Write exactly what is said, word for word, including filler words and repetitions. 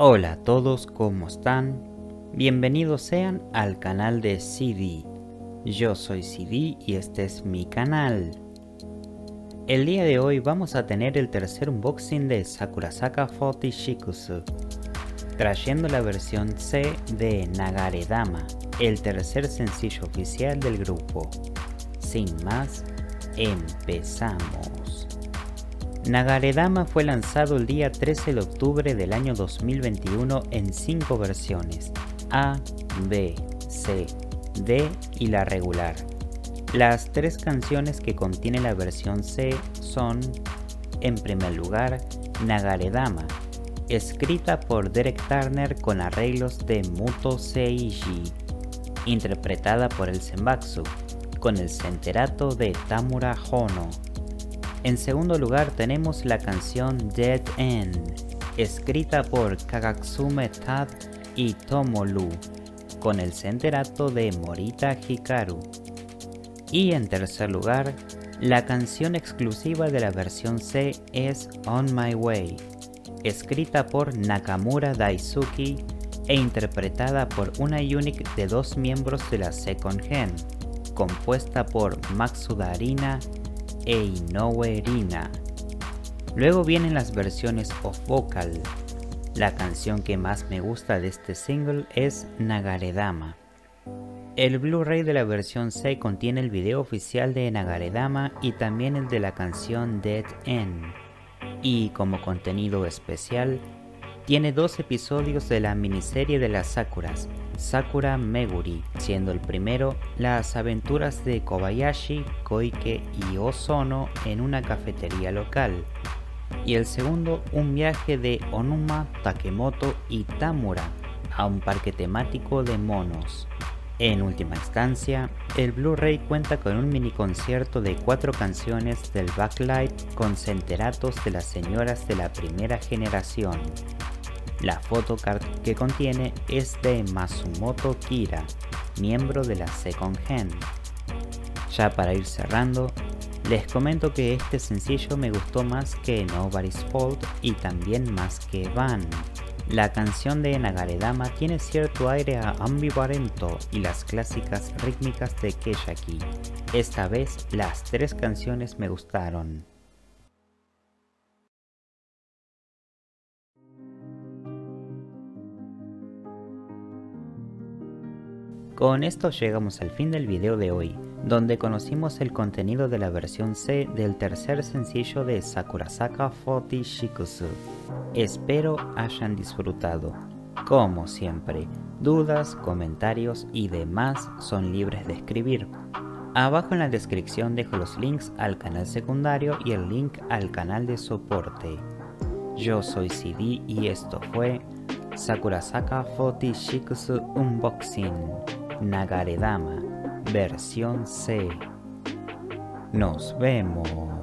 Hola a todos, ¿cómo están? Bienvenidos sean al canal de C D. Yo soy C D y este es mi canal. El día de hoy vamos a tener el tercer unboxing de Sakurasaka cuarenta Shikuzu, trayendo la versión C de Nagaredama, el tercer sencillo oficial del grupo. Sin más, empezamos. Nagaredama fue lanzado el día trece de octubre del año dos mil veintiuno en cinco versiones: A, B, C, D y la regular. Las tres canciones que contiene la versión C son, en primer lugar, Nagaredama, escrita por Derek Turner con arreglos de Muto Seiji, interpretada por el Senbatsu, con el centerato de Tamura Hono. En segundo lugar tenemos la canción Dead End, escrita por Kagatsume Tad y Tomolu, con el centerato de Morita Hikaru. Y en tercer lugar, la canción exclusiva de la versión C es On My Way, escrita por Nakamura Daisuki e interpretada por una unit de dos miembros de la Second Gen, compuesta por Matsuda Arina e Inoue Rina. Luego vienen las versiones off vocal. La canción que más me gusta de este single es Nagaredama. El Blu-ray de la versión C contiene el video oficial de Nagaredama y también el de la canción Dead End. Y como contenido especial, tiene dos episodios de la miniserie de las Sakuras, Sakura Meguri, siendo el primero las aventuras de Kobayashi, Koike y Ozono en una cafetería local, y el segundo un viaje de Onuma, Takemoto y Tamura a un parque temático de monos. En última instancia, el Blu-ray cuenta con un mini concierto de cuatro canciones del Backlight con centeratos de las señoras de la primera generación. La photocard que contiene es de Masumoto Kira, miembro de la Second Gen. Ya para ir cerrando, les comento que este sencillo me gustó más que Nobody's Fault y también más que Van. La canción de Nagaredama tiene cierto aire a Ambivalento y las clásicas rítmicas de Keyaki. Esta vez las tres canciones me gustaron. Con esto llegamos al fin del video de hoy, donde conocimos el contenido de la versión C del tercer sencillo de Sakurasaka cuarenta Shikuzu. Espero hayan disfrutado. Como siempre, dudas, comentarios y demás son libres de escribir. Abajo en la descripción dejo los links al canal secundario y el link al canal de soporte. Yo soy C D y esto fue Sakurasaka cuarenta Shikuzu Unboxing Nagaredama, versión C. Nos vemos.